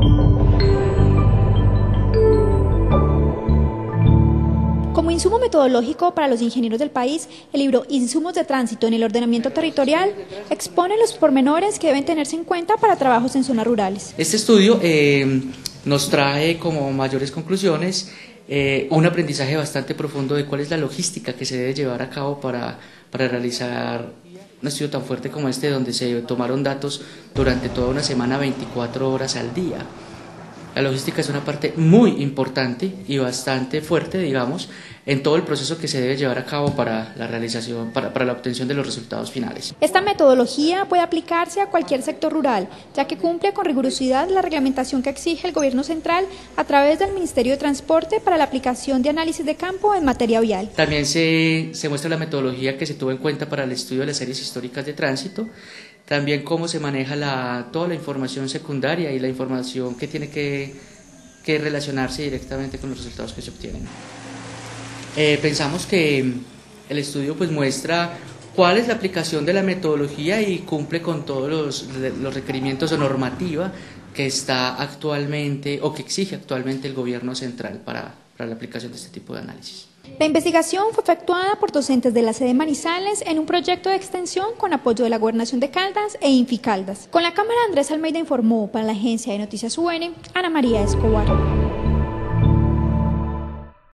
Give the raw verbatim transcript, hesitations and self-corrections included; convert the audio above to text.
Como insumo metodológico para los ingenieros del país, el libro Insumos de Tránsito en el Ordenamiento Territorial expone los pormenores que deben tenerse en cuenta para trabajos en zonas rurales. Este estudio eh, nos trae como mayores conclusiones eh, un aprendizaje bastante profundo de cuál es la logística que se debe llevar a cabo para, para realizar un estudio tan fuerte como este, donde se tomaron datos durante toda una semana, veinticuatro horas al día. La logística es una parte muy importante y bastante fuerte, digamos, en todo el proceso que se debe llevar a cabo para la realización, para, para la obtención de los resultados finales. Esta metodología puede aplicarse a cualquier sector rural, ya que cumple con rigurosidad la reglamentación que exige el Gobierno Central a través del Ministerio de Transporte para la aplicación de análisis de campo en materia vial. También se, se muestra la metodología que se tuvo en cuenta para el estudio de las series históricas de tránsito, también cómo se maneja la, toda la información secundaria y la información que tiene que, que relacionarse directamente con los resultados que se obtienen. Eh, pensamos que el estudio pues muestra cuál es la aplicación de la metodología y cumple con todos los, los requerimientos o normativa que está actualmente o que exige actualmente el Gobierno Central para, para la aplicación de este tipo de análisis. La investigación fue efectuada por docentes de la sede Manizales en un proyecto de extensión con apoyo de la Gobernación de Caldas e Inficaldas. Con la cámara Andrés Almeida informó para la Agencia de Noticias U N, Ana María Escobar.